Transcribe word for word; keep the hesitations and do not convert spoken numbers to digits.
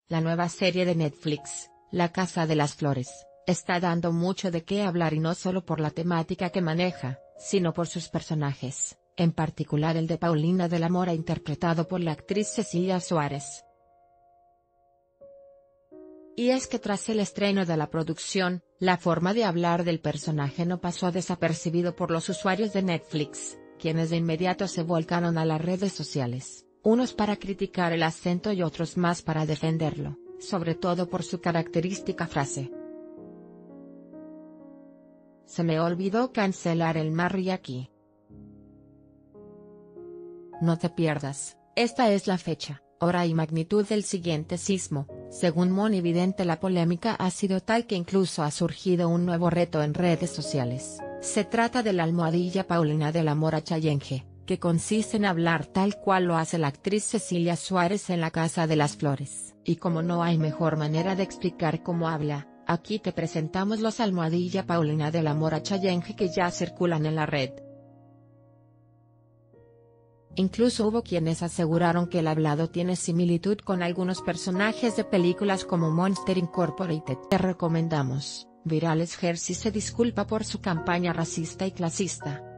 La nueva serie de Netflix, La Casa de las Flores, está dando mucho de qué hablar y no solo por la temática que maneja, sino por sus personajes, en particular el de Paulina de la Mora interpretado por la actriz Cecilia Suárez. Y es que tras el estreno de la producción, la forma de hablar del personaje no pasó desapercibido por los usuarios de Netflix, quienes de inmediato se volcaron a las redes sociales, unos para criticar el acento y otros más para defenderlo, sobre todo por su característica frase: "Se me olvidó cancelar el Marriaki". No te pierdas, esta es la fecha, hora y magnitud del siguiente sismo. Según Monividente, la polémica ha sido tal que incluso ha surgido un nuevo reto en redes sociales. Se trata de la almohadilla Paulina de la Mora Challenge, que consiste en hablar tal cual lo hace la actriz Cecilia Suárez en La Casa de las Flores. Y como no hay mejor manera de explicar cómo habla, aquí te presentamos los almohadilla Paulina de la Mora Challenge que ya circulan en la red. Incluso hubo quienes aseguraron que el hablado tiene similitud con algunos personajes de películas como Monster Incorporated. Te recomendamos. Virales Jersey se disculpa por su campaña racista y clasista.